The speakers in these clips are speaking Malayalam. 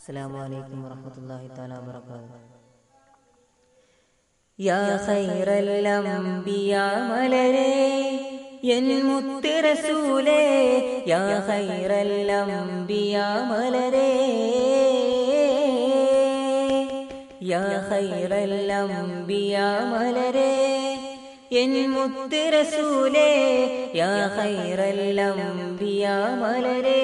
അസ്സലാമു അലൈക്കും വറഹ്മത്തുള്ളാഹി തആല വബറകാതുഹു. യാ ഖൈറൽ അംബിയാ മലരേ എൻ മുത്ത് റസൂലേ, യാ ഖൈറൽ അംബിയാ മലരേ, യാ ഖൈറൽ അംബിയാ മലരേ എൻ മുത്ത് റസൂലേ, യാ ഖൈറൽ അംബിയാ മലരേ.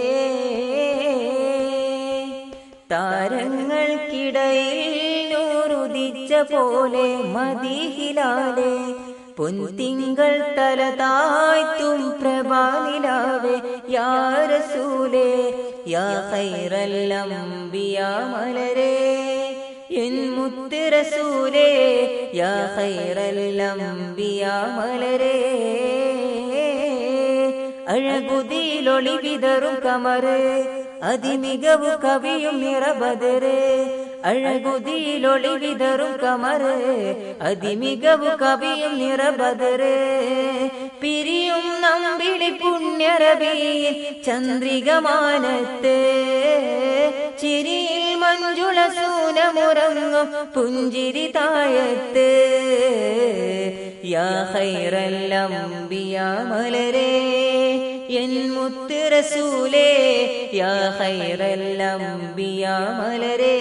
താരങ്ങൾക്കിടയിൽ നൂറുദിച്ച പോലെ മദീഹിലാലേ, പൊൻതിങ്കൾ തല താഴ്ത്തും പ്രഭാനിലാവേ, യാ റസൂലേ, യാ ഖൈറൽ അംബിയാ മലരേ എൻ മുത്ത് റസൂലേ, യാ ഖൈറൽ അംബിയാ മലരേ. അഴകുതിയിലൊളി വിതറും കമറ്, അതിമികവു കവിയും നിറബദറ്. അഴകുതിയിലൊളി വിതറും കമറ്, അതിമികവു കവിയും നിറബദറ്. പിരിയും നമ്പിളി പുണ്യറബിയിൽ ചന്ദ്രികമാനത്ത്, ചിരിയിൽ മഞ്ജുള സൂനമുറങ്ങും പുഞ്ചിരി താഴത്ത്. യാ ഖൈറൽ അംബിയാ മലരേ എൻ മുത്ത് റസൂലേ, യാ ഖൈറൽ അംബിയാ മലരേ.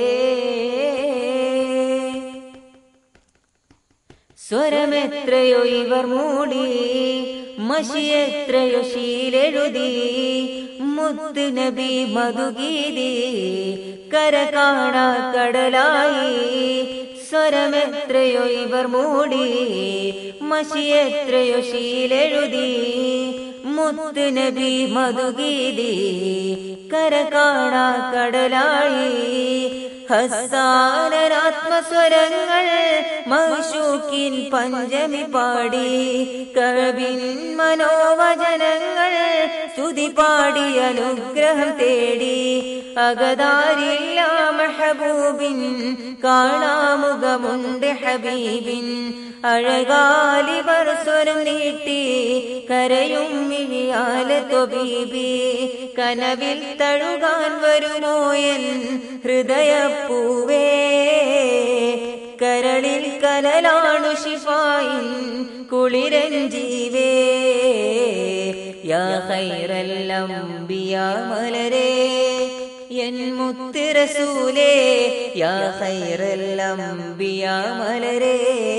സ്വരമെത്രയോ ഇവർ മൂടി, മഷിയെത്രയോ ശീലെഴുതി, മുത്ത് നബി മധുഗീതി കര കാണാ കടലായി. സ്വരമെത്രയോ ഇവർ മൂടി, മഷിയെത്രയോ ശീലെഴുതി, മുത്ത് നബി മധുഗീതി കര കാണാ കടലായി. ഹസ്സാനാത്മസ്വരങ്ങൾ മഹ്ശൂക്കിൻ പഞ്ചമി പാടി, കഅബിൻ മനോവചനങ്ങൾ സ്തുതി പാടി അനുഗ്രഹം തേടി. അകതാരില്ല മെഹബൂബിൻ കാണാമുഖമുണ്ട് ഹബീബിൻ, അഴകാലിവർ സ്വരം നീട്ടി കരയും മിഴിയാലെ തൊബീബി. കനവിൽ തഴുകാൻ വരുമോയൻ ഹൃദയപ്പൂവേ, കരളിൽ കനലാണു ശിഫായിൻ കുളിരൻ ജീവേ. യാ ഖൈറൽ അംബിയാ മലരേ എൻ മുത്ത് റസൂലേ, യാ ഖൈറൽ അംബിയാ മലരേ.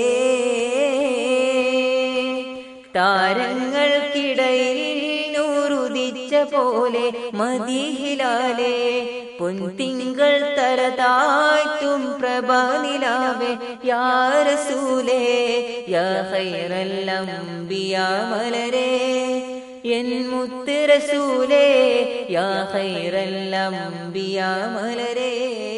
താരങ്ങൾക്കിടയിൽ നൂറുദിച്ച പോലെ മദീഹിലാലേ, പൊൻതിങ്കൾ തല താഴ്ത്തും പ്രഭാനിലാവേ, യാ റസൂലേ, യാ ഖൈറൽ അംബിയാ മലരേ എൻ മുത്ത് റസൂലേ, യാ ഖൈറൽ അംബിയാ മലരേ.